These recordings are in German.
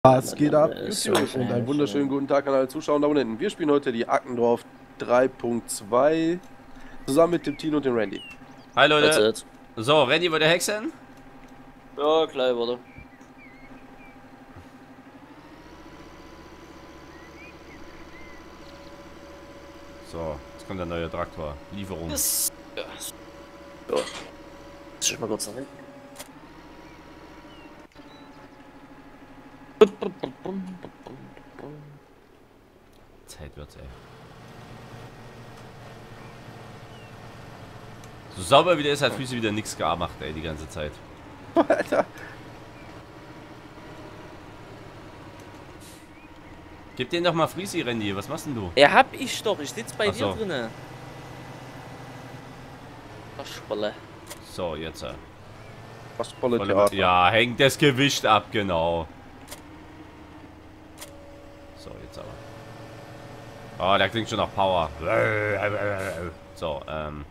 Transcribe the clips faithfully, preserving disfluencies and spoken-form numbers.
Was geht ab, YouTube? Und einen wunderschönen guten Tag an alle Zuschauer da unten. Wir spielen heute die Ackendorf drei Punkt zwei zusammen mit dem Tino und dem Randy. Hi Leute. So, Randy wollt ihr hexen? Ja, gleich, warte. So, jetzt kommt der neue Traktor. Lieferung. Yes. Ja. So. Jetzt ich mal kurz nach hinten. Zeit wird's, ey. So sauber wie der ist, hat Füße wieder nichts gemacht, ey, die ganze Zeit. Alter. Gib den doch mal Friesi, Randy. Was machst denn du? Ja, hab ich doch. Ich sitz bei Ach so. dir drinne. Spalle. So, jetzt. Äh. Was volle Volle, Theater. ja, hängt das Gewicht ab, genau. So, jetzt aber. Oh, der klingt schon nach Power. So, ähm.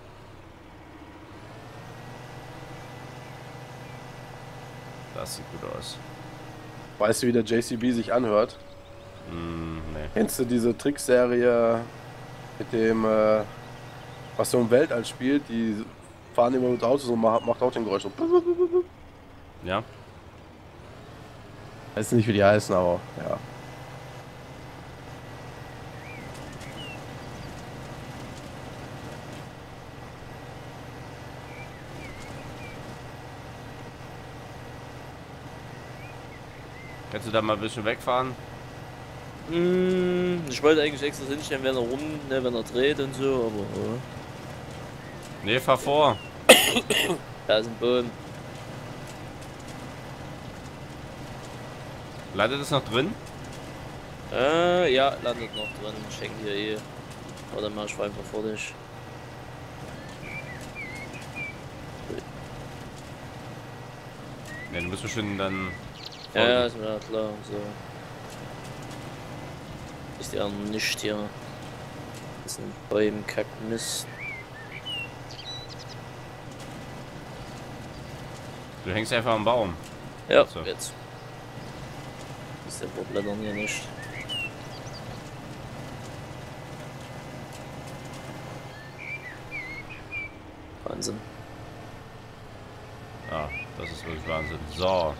Das sieht gut aus. Weißt du, wie der J C B sich anhört? Mm, nee. Kennst du diese Trickserie mit dem, äh, was so im Weltall spielt? Die fahren immer mit Autos und macht, macht auch den Geräusch. So. Ja? Weiß nicht, wie die heißen, aber ja. Kannst du da mal ein bisschen wegfahren? Hm, ich wollte eigentlich extra hinstellen, wenn er rum, ne, wenn er dreht und so, aber. Ja. Nee, fahr vor. Da ist ein Boden. Leidet es noch drin? Äh, ja, landet noch drin. Ich hänge hier eh. Warte mal, ich fahr einfach vor dich. Ne, du bist bestimmt dann. Ja, ja, ist mir klar. So. Ist ja nicht hier. Das ist ein Bäumen, Kack, Mist. Du hängst einfach am Baum. Ja, So. jetzt. Ist der Blättern hier nicht. Wahnsinn. Ah, das ist wirklich Wahnsinn. So.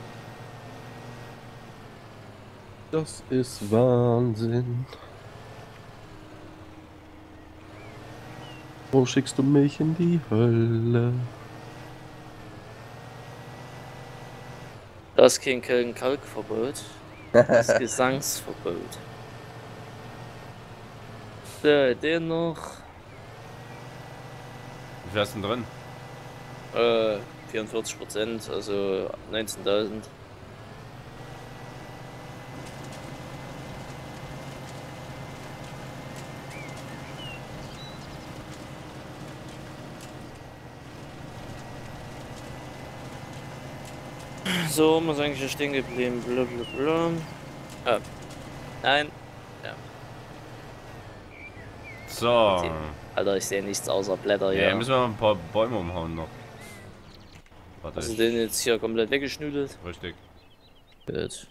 Das ist Wahnsinn. Wo schickst du mich in die Hölle? Das ist kein Köln-Kalk-Verbot. Das ist Gesangsverbot. So, den noch. Wie viel hast du denn drin? Äh, vierundvierzig Prozent, also neunzehntausend. So, muss eigentlich hier stehen geblieben. Blablabla. Ah. Nein. Ja. So. Alter, ich sehe nichts außer Blätter hier. Ja, müssen wir mal ein paar Bäume umhauen noch. Warte. Hast du den jetzt hier komplett weggeschnudelt? Richtig. Gut.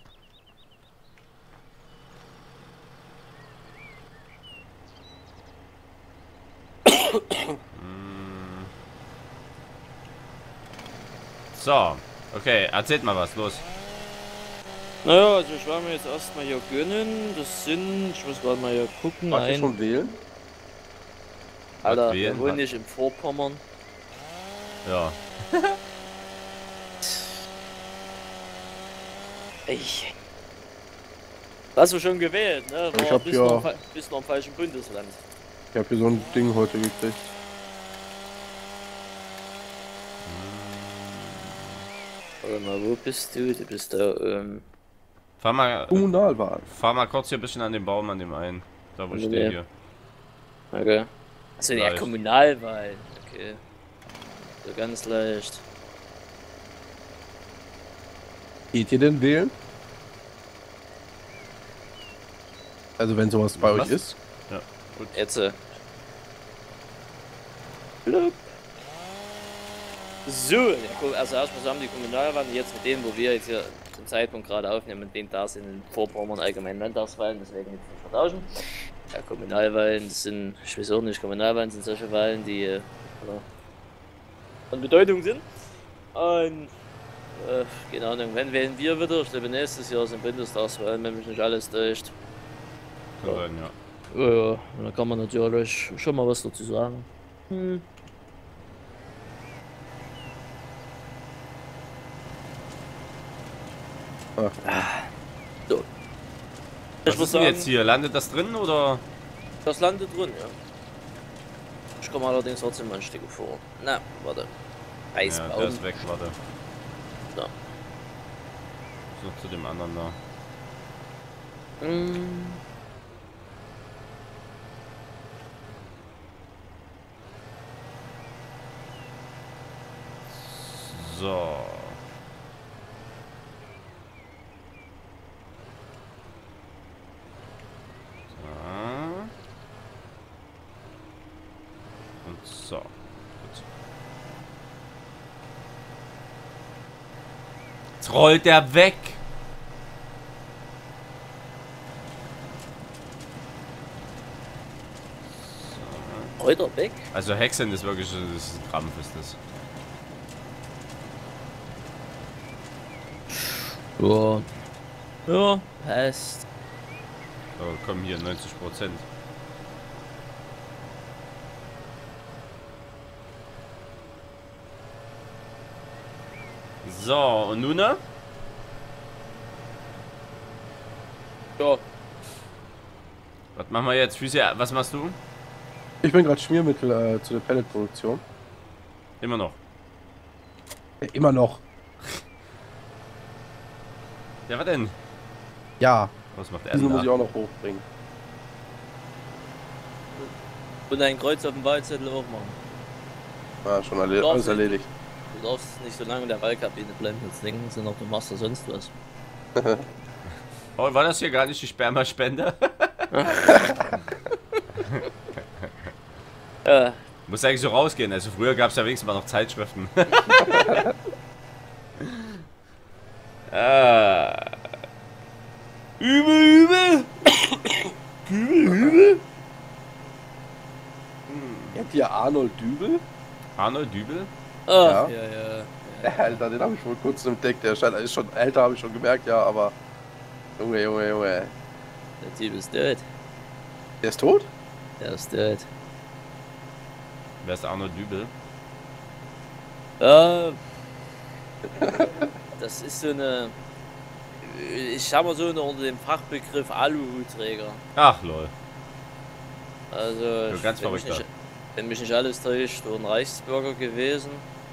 So. Okay, erzählt mal was, los. Naja, also ich war mir jetzt erstmal hier gönnen. Das sind, ich muss gerade mal hier gucken. Wart ihr Ein, schon wählen? Alter, Was wir wählen? wohnen nicht im Vorpommern. Ja. Ich. Hast du schon gewählt, ne? War Ich hab bis, ja- noch, im fa- bis noch im falschen Bundesland. Ich habe hier so ein Ding heute gekriegt. Warte mal, wo bist du? Du bist da, ähm. Fahr mal, Kommunalwahl. fahr mal kurz hier ein bisschen an den Baum, an dem einen. Da wo ich Nee. stehe hier. Okay. Achso, ja, Leicht. Kommunalwahl. Okay. So ganz leicht. Geht ihr denn wählen? Also wenn sowas bei Was? euch ist? Ja, gut. Jetzt. Äh. Blub. So, ja, guck, also erstmal haben die Kommunalwahl, jetzt mit denen, wo wir jetzt hier den Zeitpunkt gerade aufnehmen, den da sind in Vorpommern allgemein Landtagswahlen, deswegen jetzt nicht vertauschen. Ja, Kommunalwahlen, das sind, ich weiß auch nicht, Kommunalwahlen sind solche Wahlen, die äh, von Bedeutung sind. Und, äh, keine Ahnung, wenn wählen wir wieder? Ich glaube, nächstes Jahr sind Bundestagswahlen, wenn mich nicht alles täuscht. Kann sein, ja. Ja, ja, und da kann man natürlich schon mal was dazu sagen. Hm. Ach, So. Was ist denn jetzt hier? Landet das drin oder? Das landet drin, ja. Ich komme allerdings trotzdem mal ein Stück vor. Na, warte. Eisbaum. Ja, der ist weg, warte. So. So, zu dem anderen da. Mm. So. Und so. Gut. Jetzt rollt der weg. So. Rollt er weg? Also Hexen ist wirklich das ist ein Krampf, ist das. Ja. Ja, passt. So, komm hier, neunzig Prozent. So, und nun? Ne? Ja. Was machen wir jetzt? Füße, was machst du? ich bin gerade Schmiermittel äh, zu der Pelletproduktion. Immer noch. Äh, immer noch. Ja, was denn? Ja. Was macht er Diesen denn muss ich da? auch noch hochbringen. Und ein Kreuz auf dem Wahlzettel auch machen. Ja, schon erle alles erledigt. Du darfst nicht so lange in der Wahlkabine bleiben, jetzt denken sie noch, du machst da sonst was. Oh, war das hier gar nicht die Spermaspende? Ja. Muss eigentlich so rausgehen, also früher gab es ja wenigstens mal noch Zeitschriften. ah. Übel, übel! Übel, übel! Kennt ihr Arnold Dübel? Arnold Dübel? Ah, Ja. ja, ja. Ja, Alter, den habe ich vor kurzem entdeckt. Der scheint, ist schon älter, habe ich schon gemerkt, ja, aber. Junge, Junge, Junge. Der Typ ist tot. Der ist tot? Der ist tot. Wer ist Arnold Dübel? Ja. Das ist so eine. Ich sag mal so unter dem Fachbegriff Aluhutträger. Ach lol. Also, So ganz wenn, mich verrückter. nicht, wenn mich nicht alles täuscht, ein Reichsbürger gewesen.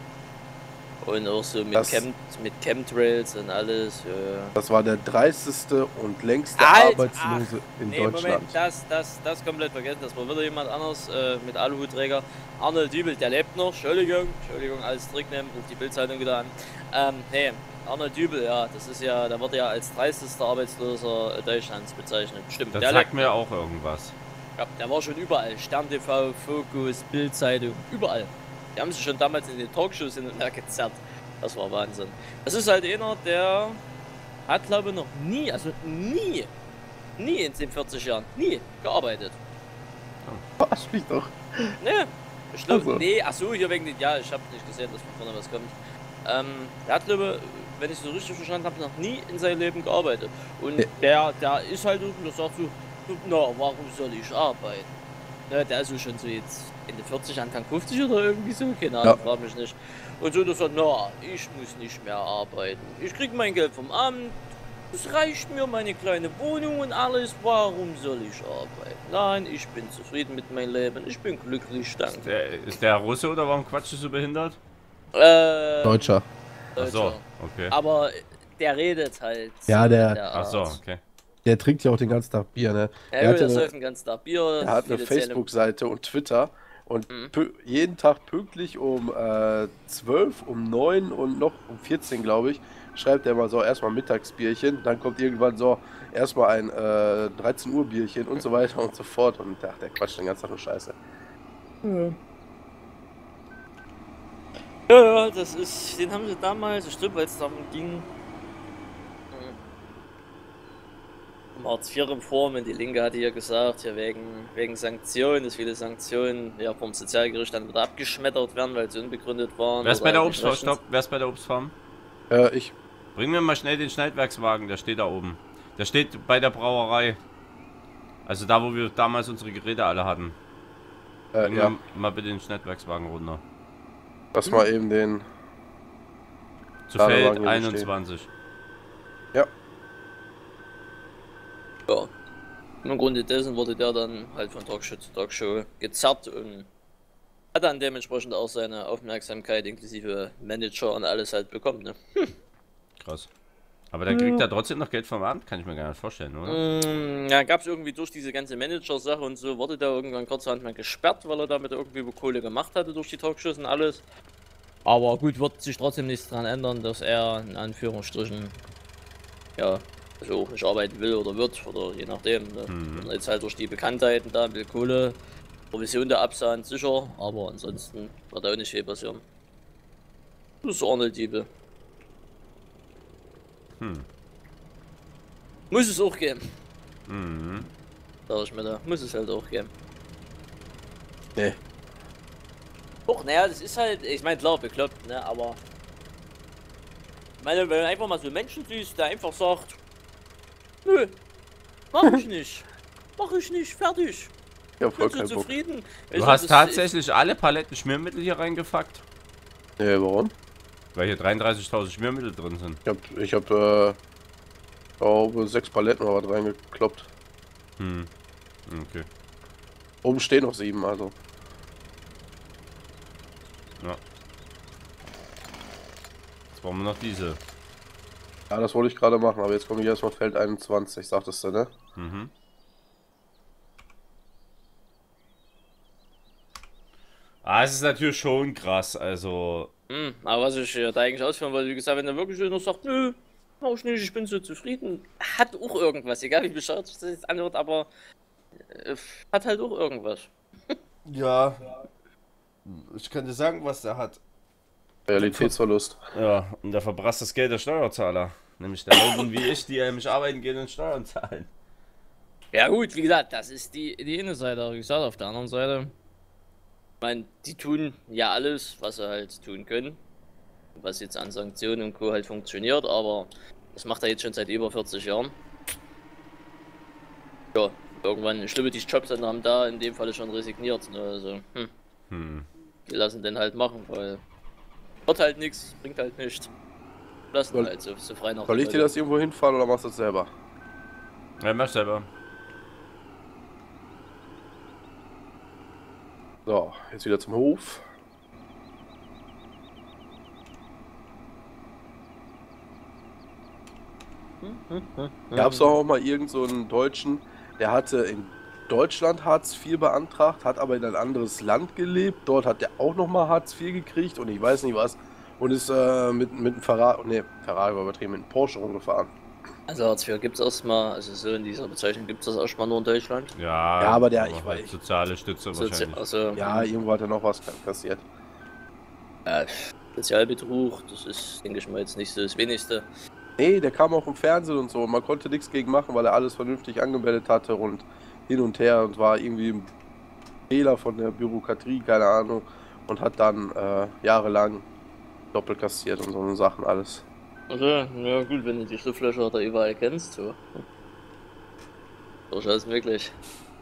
Und auch so mit, Das- Chem, mit Chemtrails und alles. Ja. Das war der dreisteste und längste Alt, Arbeitslose in Nee, Deutschland. Moment, das, das, das komplett vergessen. Das war wieder jemand anders äh, mit Aluhutträger. Arnold Dübel, der lebt noch. Entschuldigung, Entschuldigung, alles zurücknehmen, ruft die Bildzeitung wieder an. Ähm, nee, Arnold Dübel, ja, das ist ja, da wird ja als dreistester Arbeitsloser Deutschlands bezeichnet. Stimmt, Das der sagt lebt mir noch. auch irgendwas. Ja, der war schon überall. Stern T V, Fokus, Bildzeitung, überall. Die haben sich schon damals in den Talkshows hin und her gezerrt. Das war Wahnsinn. Das ist halt einer, der hat, glaube ich, noch nie, also nie, nie in den vierzig Jahren, nie gearbeitet. Verarsch mich doch. Ne, ich glaube, Also. nee, achso, hier wegen den, ja, ich habe nicht gesehen, dass von vorne was kommt. Ähm, der hat, glaube ich, wenn ich es so richtig verstanden habe, noch nie in seinem Leben gearbeitet. Und Ja. der, der ist halt, und der sagt so, na, warum soll ich arbeiten? Ne, der ist so schon so jetzt Ende vierzig, Anfang fünfzig oder irgendwie so, keine Ahnung, Ja. frag mich nicht. Und so, der sagt, na, ich muss nicht mehr arbeiten. Ich krieg mein Geld vom Amt, es reicht mir, meine kleine Wohnung und alles, warum soll ich arbeiten? Nein, ich bin zufrieden mit meinem Leben, ich bin glücklich, danke. Ist der, ist der Russe oder warum quatschst du so behindert? Äh, Deutscher. Ach so, Deutscher. okay. Aber der redet halt. Ja, der- der Ach so, Art. okay. Der trinkt ja auch den ganzen Tag Bier, ne? Ja, Er hat der ja eine- säuft den ganzen Tag Bier. Er hat eine viele Zähne- Facebook-Seite und Twitter und Mhm. pü- jeden Tag pünktlich um äh, zwölf, um neun und noch um vierzehn, glaube ich, schreibt er mal so erstmal Mittagsbierchen, dann kommt irgendwann so erstmal ein äh, dreizehn Uhr Bierchen und so weiter und so fort und ach, der quatscht den ganzen Tag nur Scheiße. Ja, ja, das ist. Den haben sie damals, ich glaube, weil es darum ging. Hartz vier Reform und die Linke hatte ja gesagt, ja wegen, wegen Sanktionen, dass viele Sanktionen ja vom Sozialgericht dann wieder abgeschmettert werden, weil sie unbegründet waren. Wer ist bei der halt Obstfarm? Stopp, wer ist bei der Obstfarm? Äh, ich. Bring mir mal schnell den Schneidwerkswagen, der steht da oben. Der steht bei der Brauerei. Also da, wo wir damals unsere Geräte alle hatten. Äh, Bring ja. mir mal bitte den Schneidwerkswagen runter. Lass mal eben den. Zu Ladewagen Feld hier einundzwanzig. Ja. Ja. Im Grunde dessen wurde der dann halt von Talkshow zu Talkshow gezerrt und hat dann dementsprechend auch seine Aufmerksamkeit inklusive Manager und alles halt bekommen, ne? Krass. Aber der kriegt ja trotzdem noch Geld vom Amt, kann ich mir gar nicht vorstellen, oder? Mm, ja, gab es irgendwie durch diese ganze Manager-Sache und so, wurde der irgendwann kurzerhand mal gesperrt, weil er damit irgendwie Kohle gemacht hatte durch die Talkshows und alles. Aber gut, wird sich trotzdem nichts daran ändern, dass er in Anführungsstrichen, ja, also auch nicht arbeiten will oder wird, oder je nachdem. Ne? Mhm. Und jetzt halt durch die Bekanntheiten da, will Kohle, Provision der Absahn sicher, aber ansonsten wird auch nicht viel passieren. Das ist Arnold Diebe. Hm. Muss es auch geben. Mhm. Sag ich mir da, muss es halt auch geben. Nee. Doch, naja, das ist halt, ich meine, klar, bekloppt, ne, aber. Ich meine, wenn du einfach mal so einen Menschen siehst, der einfach sagt: Nö, mach ich nicht. Mach ich nicht, fertig. Ich hab voll Bin so keinen Bock. zufrieden. Du Also, hast das tatsächlich alle Paletten Schmiermittel hier reingefuckt? Nee, warum? Weil hier dreiunddreißigtausend Schmiermittel drin sind. Ich hab, ich hab, äh, glaube, sechs Paletten oder was reingekloppt. Hm. Okay. Oben stehen noch sieben, also. Ja. Jetzt brauchen wir noch diese. Ja, das wollte ich gerade machen, aber jetzt komme ich erstmal Feld einundzwanzig, sagtest du, ne? Mhm. Ah, es ist natürlich schon krass, also. Hm, aber was ich äh, da eigentlich ausführen wollte, wie gesagt, wenn er wirklich nur sagt: Nö, mach ich nicht, ich bin so zufrieden, hat auch irgendwas, egal wie bescheuert sich das jetzt anhört, aber äh, hat halt auch irgendwas. Ja. Ich kann dir sagen, was der hat. Realitätsverlust. Ja, und der verprasst das Geld der Steuerzahler. Nämlich der Leute wie ich, die nämlich arbeiten gehen und Steuern zahlen. Ja gut, wie gesagt, das ist die, die eine Seite, aber wie gesagt, auf der anderen Seite, ich meine, die tun ja alles, was sie halt tun können, was jetzt an Sanktionen und Co. halt funktioniert, aber das macht er jetzt schon seit über vierzig Jahren. Ja, irgendwann schlimme die Jobs dann haben da in dem Falle schon resigniert, ne? Also, hm, Hm. die lassen den halt machen, weil wird halt nichts, bringt halt nichts. Lassen Soll- halt so, so frei nach Soll der ich dir Leute. das irgendwo hinfahren oder machst du das selber? Ja, mach selber. So, jetzt wieder zum Hof. Gab es doch auch mal irgend so einen Deutschen, der hatte in Deutschland Hartz vier beantragt, hat aber in ein anderes Land gelebt. Dort hat der auch nochmal Hartz vier gekriegt und ich weiß nicht was. Und ist äh, mit, mit einem Ferrari, ne, Ferrari war übertrieben, mit einem Porsche rumgefahren. Also Hartz vier gibt es erstmal, also so in dieser Bezeichnung gibt es das erstmal nur in Deutschland. Ja, Ja, aber der- aber ich halt weiß- soziale Stütze Sozi wahrscheinlich. also, Ja, irgendwo hat er noch was kassiert. äh, Sozialbetrug, das ist, denke ich mal, jetzt nicht so das Wenigste. Nee, der kam auch im Fernsehen und so. Man konnte nichts gegen machen, weil er alles vernünftig angemeldet hatte und hin und her und war irgendwie ein Fehler von der Bürokratie, keine Ahnung. Und hat dann äh, jahrelang doppelt kassiert und so eine Sachen alles. Also, ja gut, wenn du die Schlupflöcher da überall kennst, so. Durchaus möglich.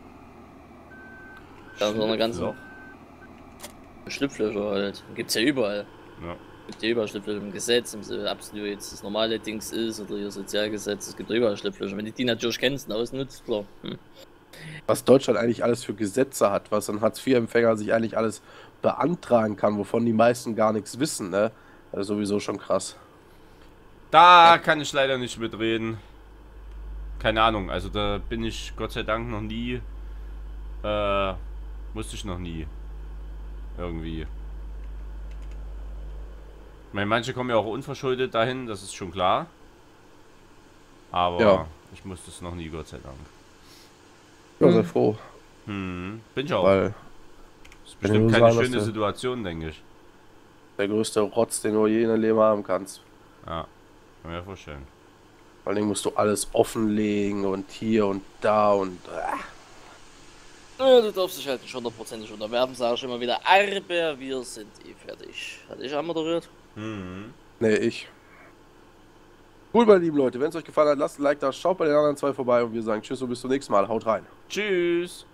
Da so eine ganze Loch. Schlupflöcher halt. Gibt's ja überall. Ja. Gibt ja überall Schlupflöcher im Gesetz, im so, absolut jetzt das normale Dings ist oder ihr Sozialgesetz, es gibt ja überall Schlupflöcher. Wenn du die natürlich kennst und ausnutzt, klar. Hm. Was Deutschland eigentlich alles für Gesetze hat, was ein Hartz vier Empfänger sich eigentlich alles beantragen kann, wovon die meisten gar nichts wissen, ne? Das ist sowieso schon krass. Da kann ich leider nicht mitreden. Keine Ahnung, also da bin ich Gott sei Dank noch nie. Äh, musste ich noch nie. Irgendwie. Ich meine, manche kommen ja auch unverschuldet dahin, das ist schon klar. Aber Ja. ich musste es noch nie, Gott sei Dank. Ja, sehr froh, Hm, bin ich auch. weil Das ist wenn bestimmt du keine sagen, schöne dass du- Situation, denke ich. der größte Rotz, den du je in deinem Leben haben kannst. Ja, kann mir vorstellen. Vor allem musst du alles offenlegen und hier und da und... Äh. Ja, du darfst dich halt nicht hundertprozentig unterwerfen, sage ich immer wieder. Aber wir sind eh fertig. Hat ich einmal moderiert? Mhm. Nee, ich. Cool, meine lieben Leute. Wenn es euch gefallen hat, lasst ein Like da, schaut bei den anderen zwei vorbei und wir sagen Tschüss und bis zum nächsten Mal. Haut rein. Tschüss.